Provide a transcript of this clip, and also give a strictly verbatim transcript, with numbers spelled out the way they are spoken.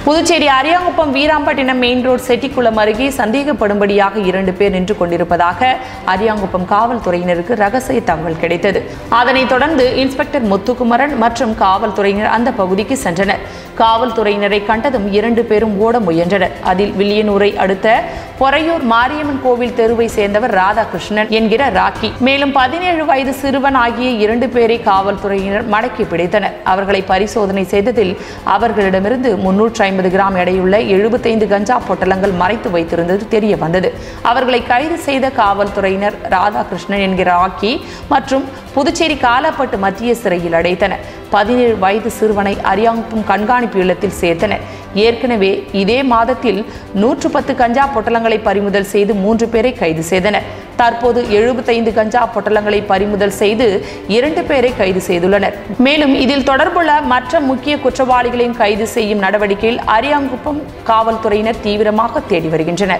Puducherry Ariyankuppam Veerampattinam main road Chettikulam அருகே சந்தேகப்படும்படியாக இரண்டு பேர் நின்று கொண்டிருப்பதாக அரியாங்குப்பம் காவல்துறையினருக்கு ரகசிய தகவல் கிடைத்தது. அதனைத் தொடர்ந்து இன்ஸ்பெக்டர் முத்துக்குமரன் மற்றும் காவல்துறையினர் அந்த பகுதிக்கு சென்றனர். காவல்துறையினரை கண்டதும் இரண்டு பேரும் ஓட முயன்றனர். அதில் வில்லியனூரை அடுத்த பொறையூர் மாரியம்மன் கோவில் தெருவை சேர்ந்தவர் ராதாகிருஷ்ணன் என்கிற ராக்கி, மேலும் பதினேழு வயது சிறுவன் ஆகிய இரண்டு பேரை காவல்துறையினர் மடக்கி பிடித்தனர். அவர்களை பரிசோதனை செய்ததில் அவர்களிடமிருந்து முன்னூற்றி ஐம்பது கிராம் எடையுள்ள எழுபத்தைந்து கஞ்சா பொட்டலங்கள் மறைத்து வைத்திருந்தது தெரிய வந்தது. அவர்களை கைது செய்த காவல்துறையினர் ராதாகிருஷ்ணன் என்கிற ராக்கி மற்றும் புதுச்சேரி காலாப்பட்டு மத்திய சிறையில் அடைத்தனர். பதினேழு வயது சிறுவனை அரியாங்குப்பம் கண்காணிப்பு இல்லத்தில் சேர்த்தனர். ஏற்கனவே இதே மாதத்தில் நூற்று பத்து கஞ்சா பொட்டலங்களை பறிமுதல் செய்து மூன்று பேரை கைது செய்தனர். தற்போது எழுபத்தைந்து கஞ்சா பொட்டலங்களை பறிமுதல் செய்து இரண்டு பேரை கைது செய்துள்ளனர். மேலும் இதில் தொடர்புள்ள மற்ற முக்கிய குற்றவாளிகளையும் கைது செய்யும் நடவடிக்கையில் அரியாங்குப்பம் காவல்துறையினர் தீவிரமாக தேடி வருகின்றனர்.